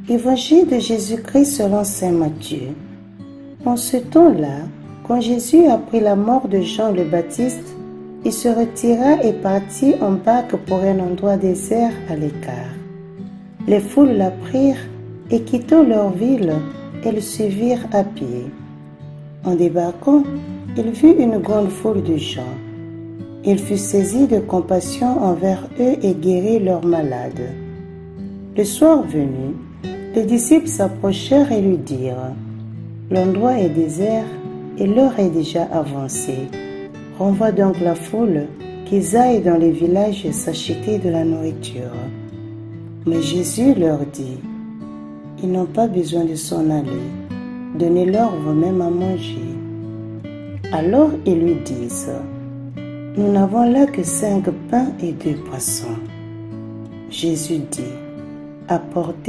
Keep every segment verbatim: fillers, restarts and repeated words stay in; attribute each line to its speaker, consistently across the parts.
Speaker 1: Évangile de Jésus-Christ selon saint Matthieu. En ce temps-là, quand Jésus apprit la mort de Jean le Baptiste, il se retira et partit en barque pour un endroit désert à l'écart. Les foules l'apprirent et quittant leur ville, elles le suivirent à pied. En débarquant, il vit une grande foule de gens. Il fut saisi de compassion envers eux et guérit leurs malades. Le soir venu, les disciples s'approchèrent et lui dirent : « L'endroit est désert et l'heure est déjà avancée. Renvoie donc la foule, qu'ils aillent dans les villages s'acheter de la nourriture. » Mais Jésus leur dit : « Ils n'ont pas besoin de s'en aller. Donnez-leur vous-même à manger. » Alors ils lui disent : « Nous n'avons là que cinq pains et deux poissons. » Jésus dit : « Apportez-les-moi. »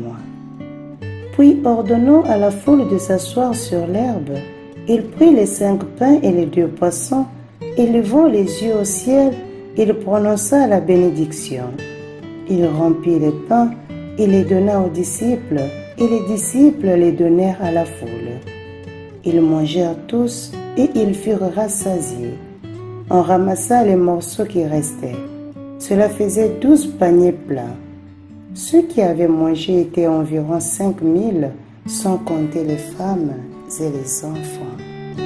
Speaker 1: Puis, ordonnant à la foule de s'asseoir sur l'herbe, il prit les cinq pains et les deux poissons, et levant les yeux au ciel, il prononça la bénédiction. Il rompit les pains et les donna aux disciples, et les disciples les donnèrent à la foule. Ils mangèrent tous, et ils furent rassasiés. On ramassa les morceaux qui restaient. Cela faisait douze paniers pleins. Ceux qui avaient mangé étaient environ cinq mille, sans compter les femmes et les enfants.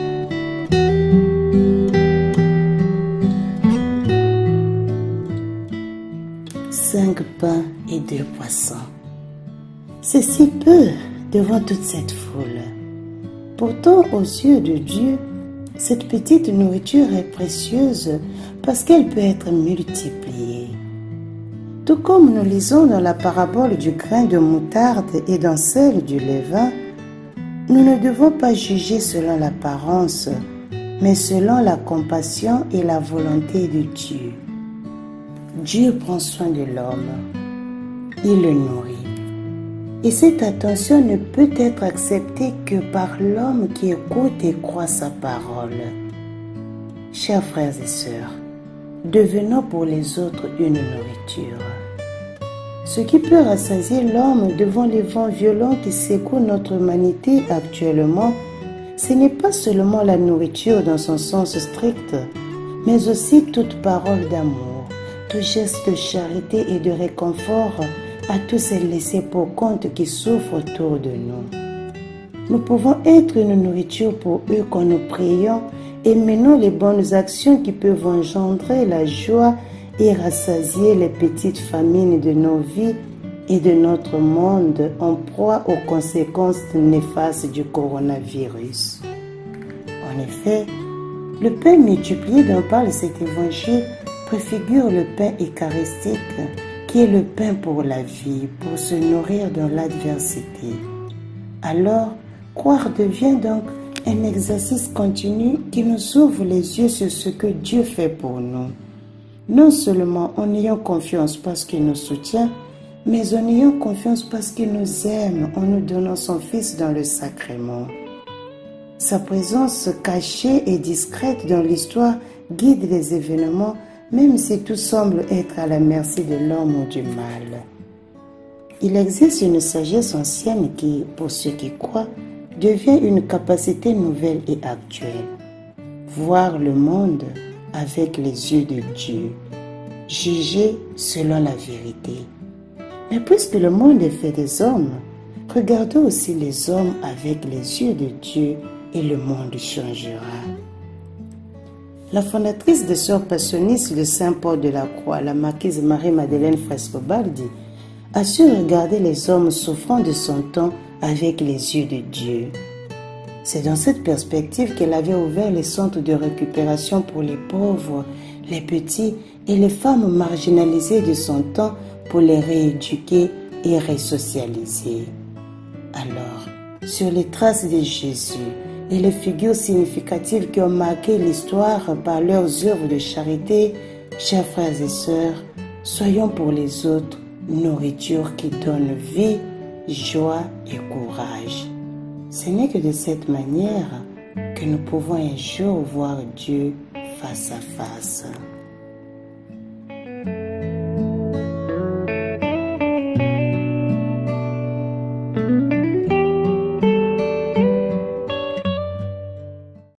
Speaker 1: Cinq pains et deux poissons. C'est si peu devant toute cette foule. Pourtant, aux yeux de Dieu, cette petite nourriture est précieuse parce qu'elle peut être multipliée. Tout comme nous lisons dans la parabole du grain de moutarde et dans celle du levain, nous ne devons pas juger selon l'apparence, mais selon la compassion et la volonté de Dieu. Dieu prend soin de l'homme, il le nourrit. Et cette attention ne peut être acceptée que par l'homme qui écoute et croit sa parole. Chers frères et sœurs, devenons pour les autres une nourriture. Ce qui peut rassasier l'homme devant les vents violents qui secouent notre humanité actuellement, ce n'est pas seulement la nourriture dans son sens strict, mais aussi toute parole d'amour, tout geste de charité et de réconfort à tous ces laissés pour compte qui souffrent autour de nous. Nous pouvons être une nourriture pour eux quand nous prions et menons les bonnes actions qui peuvent engendrer la joie et rassasier les petites famines de nos vies et de notre monde en proie aux conséquences néfastes du coronavirus. En effet, le pain multiplié dont parle cet évangile préfigure le pain eucharistique qui est le pain pour la vie, pour se nourrir dans l'adversité. Alors, croire devient donc un exercice continu qui nous ouvre les yeux sur ce que Dieu fait pour nous. Non seulement en ayant confiance parce qu'il nous soutient, mais en ayant confiance parce qu'il nous aime en nous donnant son Fils dans le sacrement. Sa présence cachée et discrète dans l'histoire guide les événements, même si tout semble être à la merci de l'homme ou du mal. Il existe une sagesse ancienne qui, pour ceux qui croient, devient une capacité nouvelle et actuelle. Voir le monde avec les yeux de Dieu, juger selon la vérité. Mais puisque le monde est fait des hommes, regardons aussi les hommes avec les yeux de Dieu et le monde changera. La fondatrice des Sœurs Passionistes de Saint-Paul de la Croix, la marquise Marie-Madeleine Frescobaldi, a su regarder les hommes souffrant de son temps avec les yeux de Dieu. C'est dans cette perspective qu'elle avait ouvert les centres de récupération pour les pauvres, les petits et les femmes marginalisées de son temps pour les rééduquer et resocialiser. Alors, sur les traces de Jésus et les figures significatives qui ont marqué l'histoire par leurs œuvres de charité, chers frères et sœurs, soyons pour les autres nourriture qui donne vie, joie et courage. Ce n'est que de cette manière que nous pouvons un jour voir Dieu face à face.